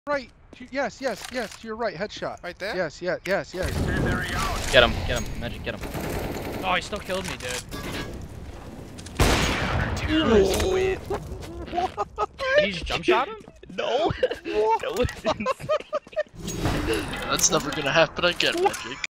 Right. Yes, to your right. Headshot. Right there? Yes. Get him, Magic, get him. Oh, he still killed me, dude. Did you just jump shot him? No. That was insane. That's never gonna happen again, Magic.